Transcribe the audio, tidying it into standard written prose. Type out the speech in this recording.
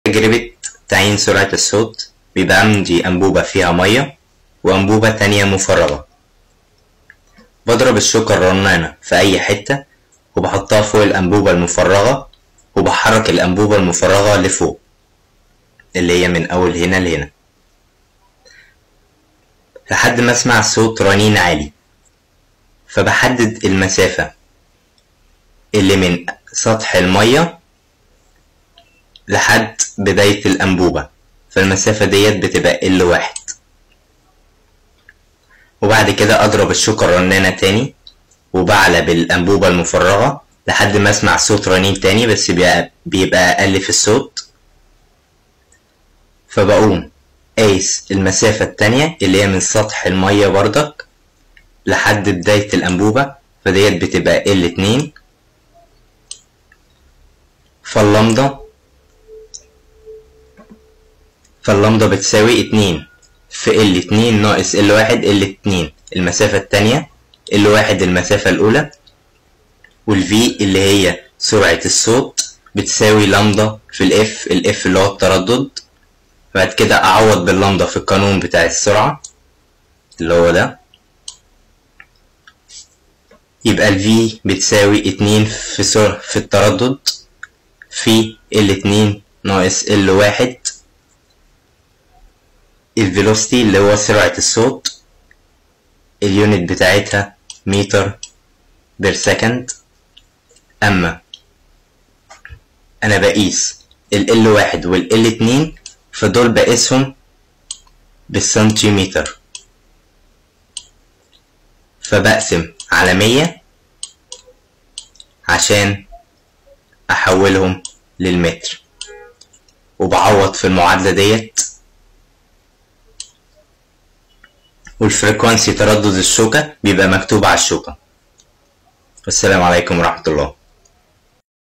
تجربة تعيين سرعة الصوت بيبقى عندي أنبوبة فيها مية وأنبوبة تانية مفرغة. بضرب الشوكة الرنانة في أي حتة وبحطها فوق الأنبوبة المفرغة وبحرك الأنبوبة المفرغة لفوق اللي هي من أول هنا لهنا لحد ما أسمع صوت رنين عالي، فبحدد المسافة اللي من سطح المية لحد بداية الأنبوبة، فالمسافة ديت بتبقى L1. وبعد كده أضرب الشوكة الرنانة تاني وبعلى بالأنبوبة المفرغة لحد ما أسمع صوت رنين تاني بس بيبقى أقل في الصوت، فبقوم قايس المسافة التانية اللي هي من سطح المية بردك لحد بداية الأنبوبة، فديت بتبقى L2. فاللمدة بتساوي 2 في L2 ناقص L1 L2 المسافة التانية، L1 المسافة الأولى، والV اللي هي سرعة الصوت بتساوي لمدة في الF اللي هو التردد. بعد كده أعوض باللمدة في القانون بتاع السرعة اللي هو ده، يبقى الV بتساوي 2 في التردد في L2 ناقص L1 الفيلوسيتي اللي هو سرعة الصوت، اليونت بتاعتها متر بير سكند. أما أنا بقيس ال L1 وال L2 فدول بقيسهم بالسنتيمتر، فبقسم على 100 عشان أحولهم للمتر، وبعوض في المعادلة ديت، والفريكوانسي تردد الشوكة بيبقى مكتوب على الشوكة. والسلام عليكم ورحمة الله.